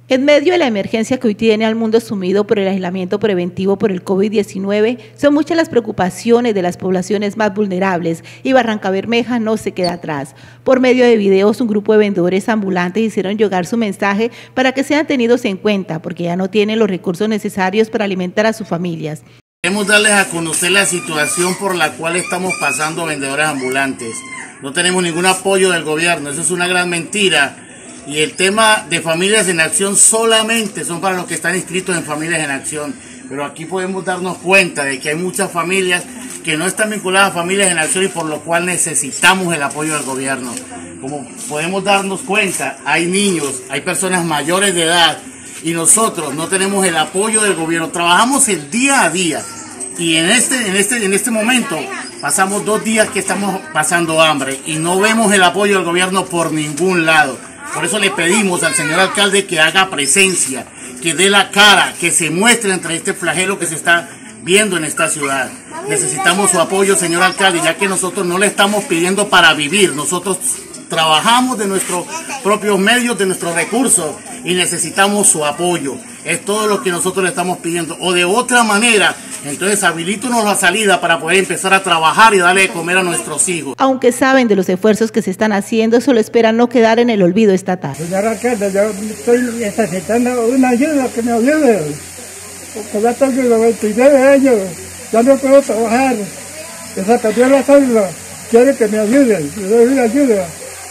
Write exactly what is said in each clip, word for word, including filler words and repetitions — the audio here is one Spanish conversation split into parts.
En medio de la emergencia que hoy tiene al mundo sumido por el aislamiento preventivo por el COVID diecinueve, son muchas las preocupaciones de las poblaciones más vulnerables y Barrancabermeja no se queda atrás. Por medio de videos, un grupo de vendedores ambulantes hicieron llegar su mensaje para que sean tenidos en cuenta, porque ya no tienen los recursos necesarios para alimentar a sus familias. Queremos darles a conocer la situación por la cual estamos pasando vendedores ambulantes. No tenemos ningún apoyo del gobierno, eso es una gran mentira. Y el tema de Familias en Acción solamente son para los que están inscritos en Familias en Acción. Pero aquí podemos darnos cuenta de que hay muchas familias que no están vinculadas a Familias en Acción y por lo cual necesitamos el apoyo del gobierno. Como podemos darnos cuenta, hay niños, hay personas mayores de edad y nosotros no tenemos el apoyo del gobierno. Trabajamos el día a día y en este, en este, en este momento pasamos dos días que estamos pasando hambre y no vemos el apoyo del gobierno por ningún lado. Por eso le pedimos al señor alcalde que haga presencia, que dé la cara, que se muestre entre este flagelo que se está viendo en esta ciudad. Necesitamos su apoyo, señor alcalde, ya que nosotros no le estamos pidiendo para vivir. Nosotros trabajamos de nuestros propios medios, de nuestros recursos y necesitamos su apoyo. Es todo lo que nosotros le estamos pidiendo. O de otra manera, entonces habilítenos la salida para poder empezar a trabajar y darle de comer a nuestros hijos. Aunque saben de los esfuerzos que se están haciendo, solo esperan no quedar en el olvido estatal. Señor alcalde, yo estoy necesitando una ayuda, que me ayude. Porque ya tengo noventa y nueve años, ya no puedo trabajar. Esa perdió la salud, quiero que me ayuden, me doy una ayuda.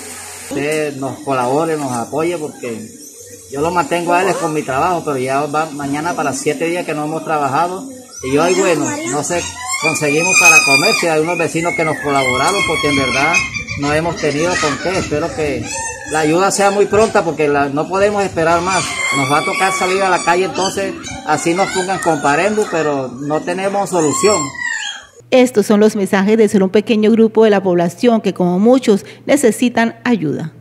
Usted nos colabore, nos apoye, porque yo lo mantengo a él con mi trabajo, pero ya va mañana para siete días que no hemos trabajado. Y hoy, bueno, no sé, conseguimos para comer, si hay unos vecinos que nos colaboraron, porque en verdad no hemos tenido con qué. Espero que la ayuda sea muy pronta, porque la, no podemos esperar más. Nos va a tocar salir a la calle, entonces así nos pongan comparendo, pero no tenemos solución. Estos son los mensajes de ser un pequeño grupo de la población que, como muchos, necesitan ayuda.